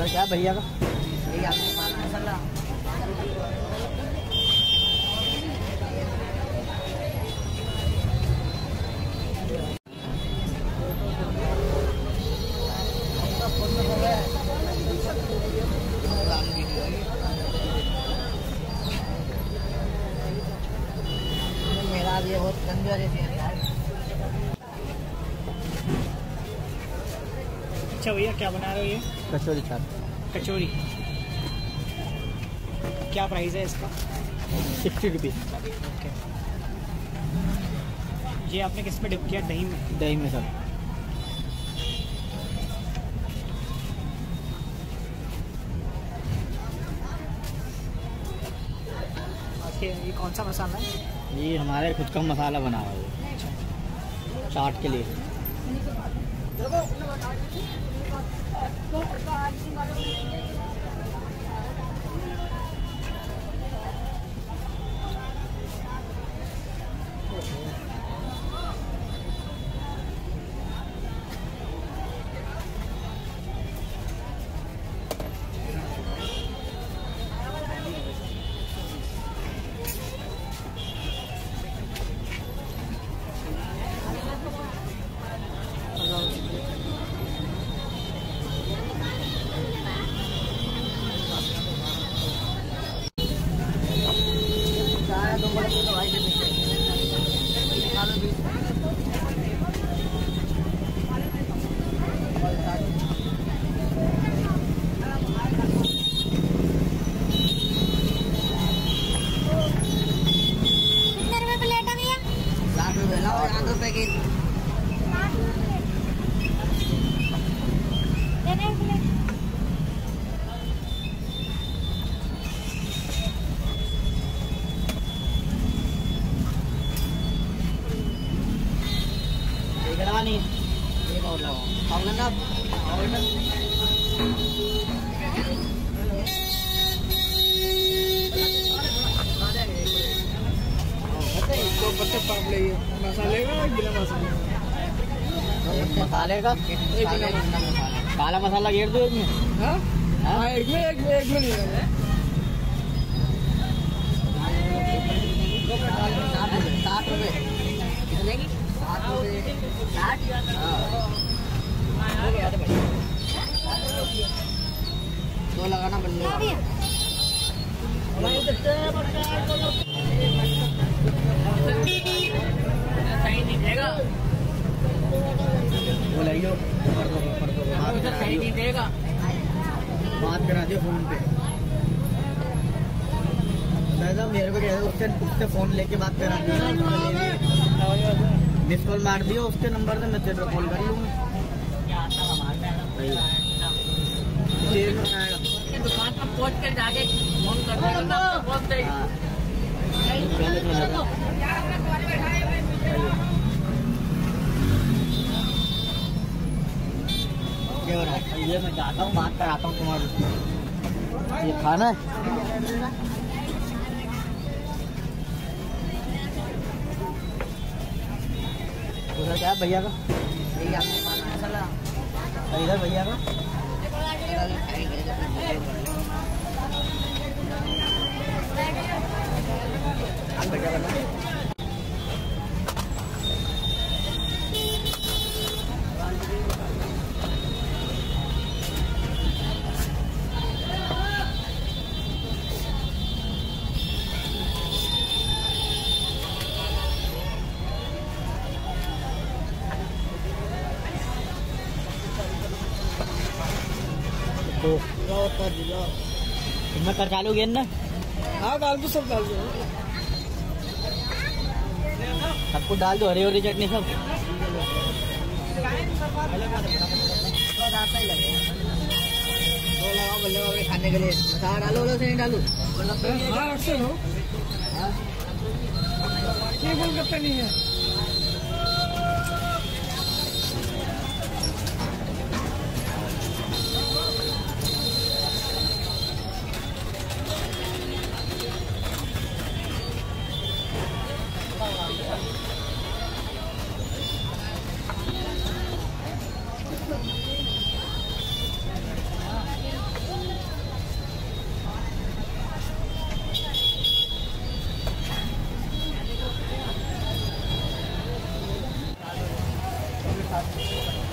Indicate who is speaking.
Speaker 1: क्या भैया का
Speaker 2: यही आपने मसाला मेरा ये बहुत कमजोर है।
Speaker 1: अच्छा भैया क्या बना रहे हो ये? कचौरी चाट। कचौरी क्या प्राइस है इसका? 60 रुपीज़। ओके। ये आपने किस में डिप किया? दही में? दही में सर। ये कौन सा मसाला है? ये हमारे खुद का मसाला बना हुआ है चाट के लिए। मसाले का काला मसाला घेर दो एक में। हाँ एक में नहीं है। 60 रुपये कितने की? 60 रुपये 60। दो लगाना बल्ले सही नहीं देगा। बोलाइयो सही नहीं देगा। बात करा दियो फोन पे। दादा मेरे को क्या उससे फोन लेके बात करा दियो। मिस कॉल मार दियो उसके नंबर से, मैं तेरे को कॉल कर लूँगा। दुकान पर पहुँच कर जाके फोन कर क्या हो रहा है? ये मैं जाता हूँ बात कराता हूँ तुम्हारी। ये खाना है? उधर क्या भैया का? यही आपने मसाला। इधर भैया का? मैं कर चालू गेंद ना? हाँ डाल दो, सब डाल दो, सबको डाल दो, हरी हरी चटनी सब। बल्ले खाने के लिए डालो से नहीं डालू? ये गोलगप्पे नहीं है।
Speaker 2: साथ